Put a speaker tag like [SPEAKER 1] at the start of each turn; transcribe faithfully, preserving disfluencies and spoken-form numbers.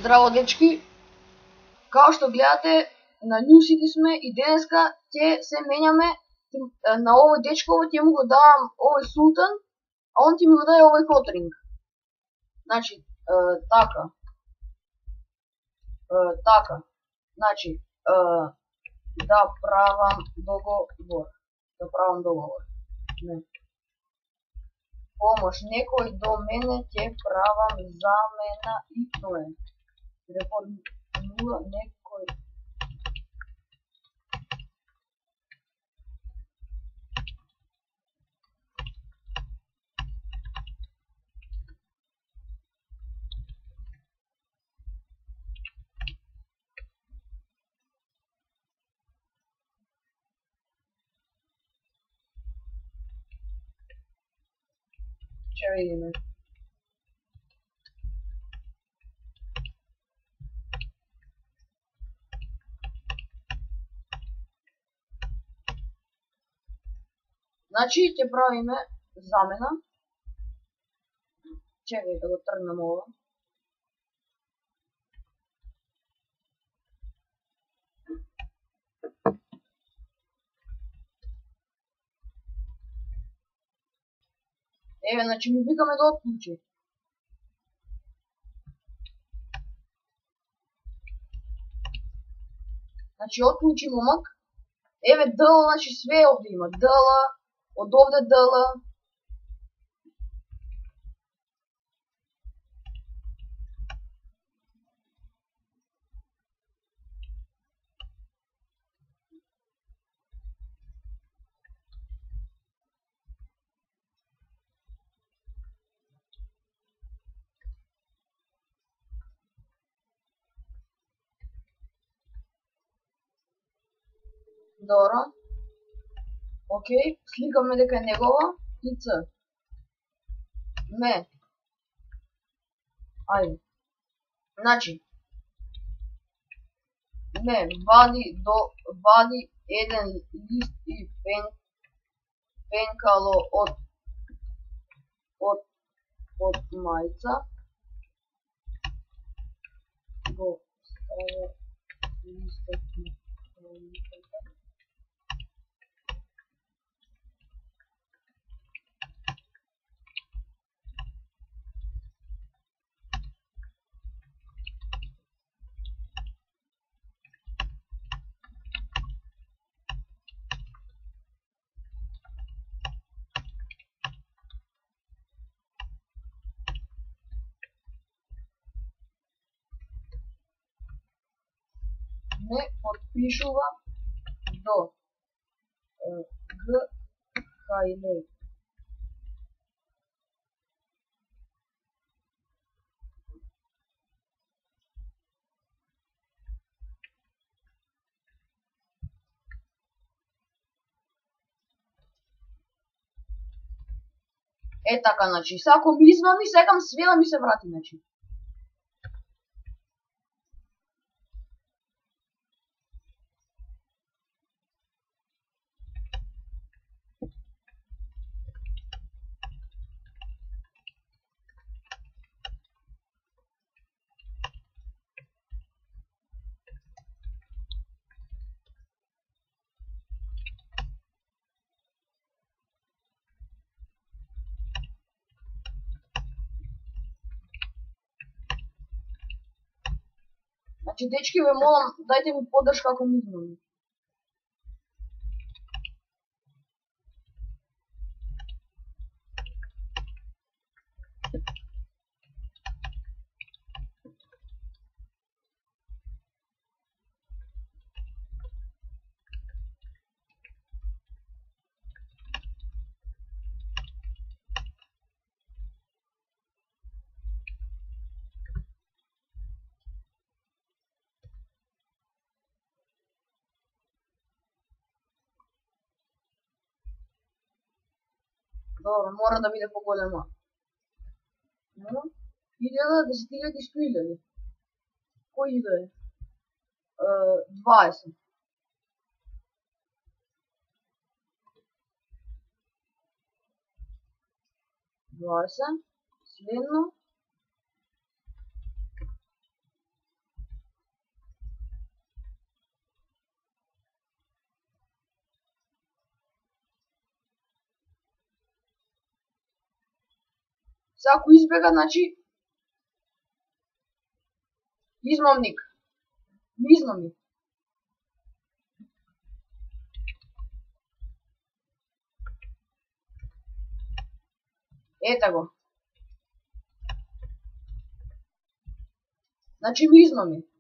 [SPEAKER 1] Здраво, дечки! Као што гледате, на New City сме и денеска ќе се менјаме на овој дечково, ќе му го давам овој султан, а он ќе ми го даде овој котринг. Значи, е, така. Е, така. Значи, е, да правам договор. Да правам договор. Не. Помош, некој до мене ќе правам замена и тоа е. Репорт нула, некој. Ќе видиме. Значи, ќе правиме замена. Чекај да го тргнам ова. Еве, значи му викаме да отклучи. Значи, отклучи момак. Еве, дл, значи све овде има. Дл, од овде дл. Добро. Океј, сликаме дека е негова и ц. Ме. Ајде. Значи. Ме, вади до вади еден лист и пен пенкало од од од мајца. Го става листот на мајцата. Не подпишува до Г. Хајлеј. Е така, значи, сега ако ми измами, секам све да ми се врати, значи. Значи, дечки, ве молам, дајте ми поддршка ако ми измами. Добро, мора да биде поголема. Илјада, десет илјади, сто илјади. Кој иде? дваесет. дваесет. Следно. Сега ако избега, значи измамник. Ми измами. Ета го. Значи ми измами.